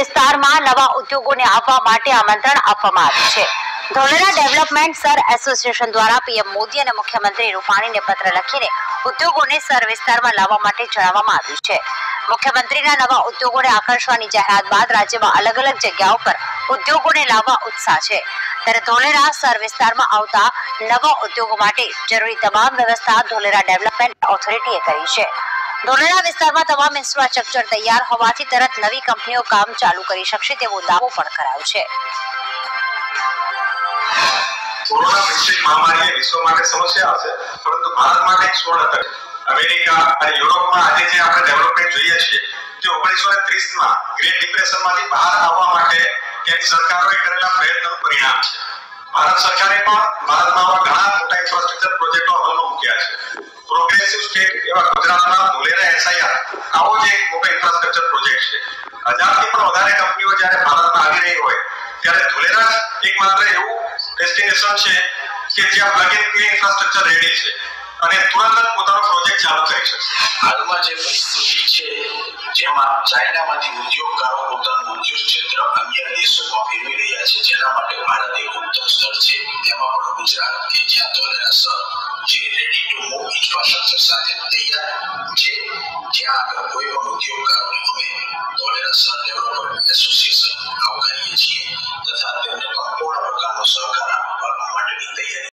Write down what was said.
વિસ્તારમાં નવા ઉદ્યોગોને આવવા માટે આમંત્રણ આપવામાં આવ્યું છે। ધોલેરા ડેવલપમેન્ટ સર એસોસિએશન દ્વારા પીએમ મોદી અને મુખ્યમંત્રી રૂપાણીને પત્ર લખીને ઉદ્યોગોને સર વિસ્તારમાં લાવવા માટે જણાવવામાં આવ્યું છે। મુખ્યમંત્રીના નવા ઉદ્યોગોને આકર્ષવાની જાહેરાત બાદ રાજ્યમાં અલગ અલગ જગ્યાઓ પર ઉદ્યોગોને લાવવા ઉત્સાહ છે। ત્યારે ધોલેરા સર વિસ્તારમાં આવતા નવા ઉદ્યોગો માટે જરૂરી તમામ વ્યવસ્થા ધોલેરા ડેવલપમેન્ટ ઓથોરિટીએ કરી છે। ધોલેરા વિસ્તારમાં તમામ ઇન્ફ્રાસ્ટ્રક્ચર તૈયાર હોવાથી તરત નવી કંપનીઓ કામ ચાલુ કરી શકશે તેવો દાવો પણ કરાયો છે। कोरोना वैश्विक महामारी विश्व माटे समस्या है, परंतु भारत माटे एक स्वर्ण तक अमेरिका और यूरोप में आज जे આપણે ડેવલપમેન્ટ જોઈએ છીએ તે 1930 માં ગ્રેટ ડિપ્રેશન માંથી બહાર આવવા માટે કેન્દ્ર સરકારોએ કરેલા પ્રયત્નોનું પરિણામ છે। ભારત સરકારે પણ ભારતમાં આવા ઘણા મોટા ઇન્ફ્રાસ્ટ્રક્ચર પ્રોજેક્ટો અમલમાં મૂક્યા છે। પ્રોગ્રેસિવ સ્ટેટ એવા ગુજરાતમાં ધોલેરા એસઆઈઆર આવો જ એક મોટો ઇન્ફ્રાસ્ટ્રક્ચર પ્રોજેક્ટ છે। હજારથી પણ વધારે કંપનીઓ જ્યારે ભારતમાં આવી રહી હોય ત્યારે ધોલેરા એકમાત્ર એવું ડેસ્ટિનેશન છે કે જ્યાં plug and play infrastructure ready છે અને તુરંત જ પોતાનો પ્રોજેક્ટ ચાલુ કરી શકશે। હાલમાં જે પરિસ્થિતિ છે જેમાં ચાઇનામાંથી ઉદ્યોગકારો પોતાનું ઉદ્યોગ ક્ષેત્ર અન્ય દેશોમાં ફેરવી રહ્યા છે, જેના માટે ભારત એક ઉત્તમ સ્થળ છે। તેમાં પણ ગુજરાત કે જ્યાં ધોલેરા સર જે રેડી ટુ મૂવ ઇન્ફ્રાસ્ટ્રક્ચર સાથે તૈયાર છે, જ્યાં આગળ કોઈ પણ ઉદ્યોગકારોને અમે ધોલેરા સર ડેવલપમેન્ટ એસોસિએશન આવકારીએ છીએ તથા તેમને સંપૂર્ણ પ્રકારનો સહકાર આપવા માટેની તૈયારી